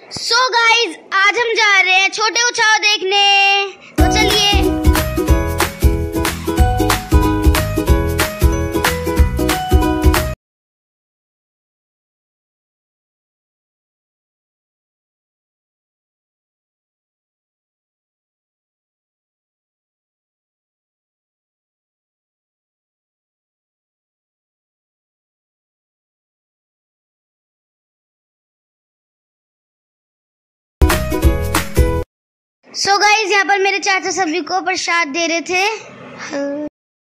So guys आज हम जा रहे हैं छोटे उछाव देखने, तो चलिए। सो गाइज यहाँ पर मेरे चाचा सभी को प्रसाद दे रहे थे।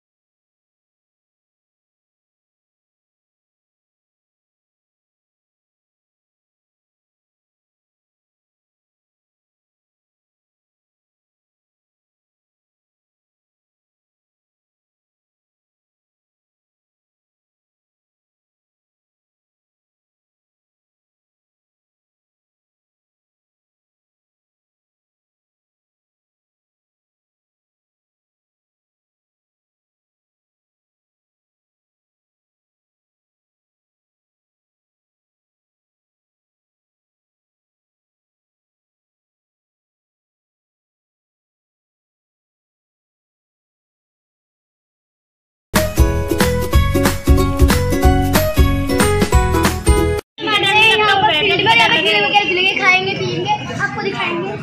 खाएंगे पिएंगे, आपको दिखाएंगे।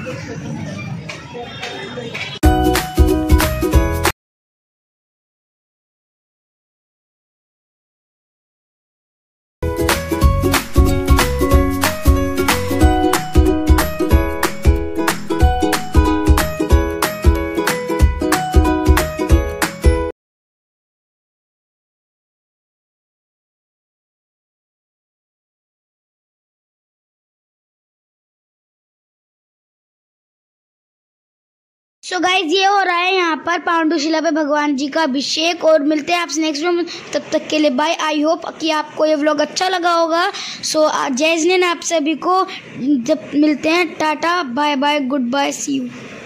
सो गाइज ये हो रहा है यहाँ पर पांडुशिला पे भगवान जी का अभिषेक, और मिलते हैं आपसे नेक्स्ट वीडियो में। तब तक के लिए बाय। आई होप कि आपको ये व्लॉग अच्छा लगा होगा। सो जय जिनेंद्र आप सभी को जब मिलते हैं, tata bye bye good bye see you.